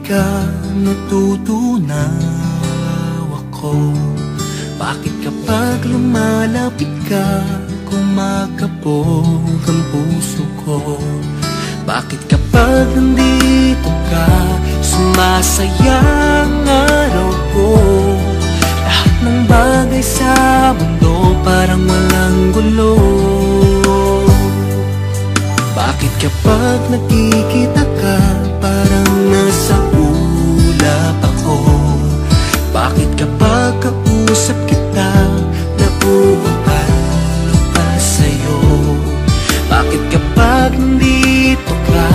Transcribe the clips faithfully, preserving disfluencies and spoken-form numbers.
ka natutunaw ako? Bakit kapag lumalapit ka, kumakabog ang puso ko? Bakit kapag nandito ka, sumasaya ang araw ko? Lahat ng bagay sa mundo parang walang gulo. Bakit kapag nakikita ka, parang nasa ulap ako? Bakit kapag kausap kita, nauuhalo pa sa'yo? Bakit kapag nandito ka,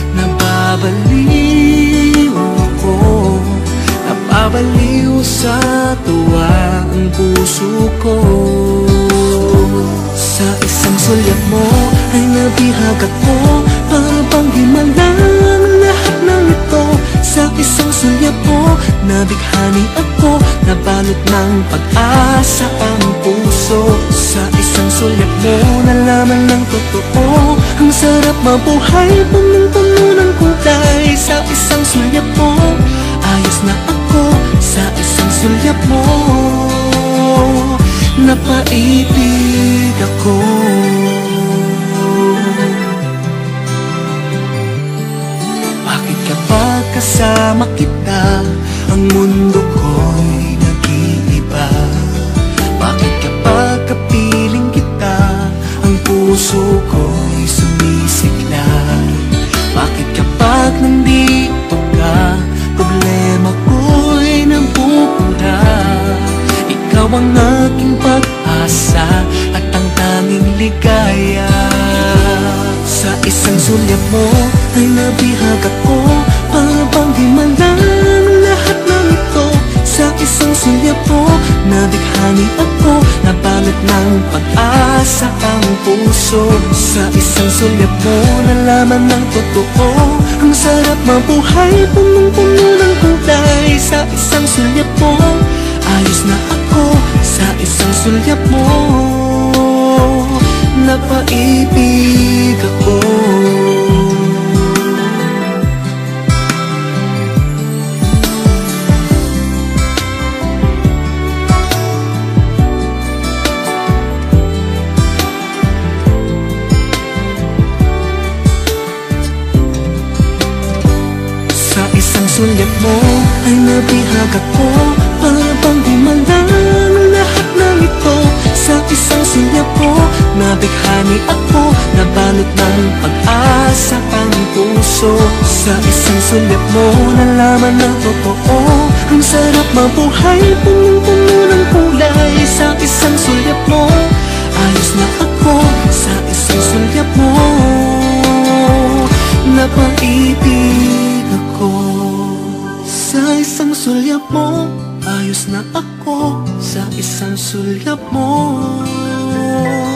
nababaliw ako? Napabaliw sa tuwa ang puso ko. Sa isang sulyap mo ay nabihag ako, para bang himalang lahat ng ito. Sa isang sulyap mo, nabighani ako, nabalot ng pag-asa ang puso. Sa isang sulyap mo, nalaman ng totoo, ang sarap mabuhay, punong-puno ng kulay. Sa isang sulyap mo, ayos na ako. Sa isang sulyap mo, napaibig ako. Bakit kapag kasama kita, ang mundo ko'y nag-iiba? Bakit kapag kapiling kita, ang puso ko'y sumisigla? Bakit kapag nandito ka, problema ko'y nabubura? Ikaw ang aking pag-asa at ang tanging ligaya. Sa isang sulyap mo ay nabihag ako, para bang himalang lahat ng ito. Sa isang sulyap mo, nabighani ako, nabalot ng pag-asa ang puso. Sa isang sulyap mo, nalaman ng totoo, ang sarap mabuhay, punong-puno ng kulay. Sa isang sulyap mo, ayos na ako. Sa isang sulyap mo, napaibig ako. Sa isang sulyap mo ay nabihag ako, para bang himalang lahat ng ito. Sa isang sulyap mo, nabighani ako, nabalot ng pag-asa ang puso. Sa isang sulyap mo, nalaman ng totoo, ang sarap mabuhay, punong-puno ng kulay. Sa isang sulyap mo, ayos na ako. Sa isang sulyap mo, napaibig ako. Sa isang sulyap mo, ayos na ako. Sa isang sulyap mo,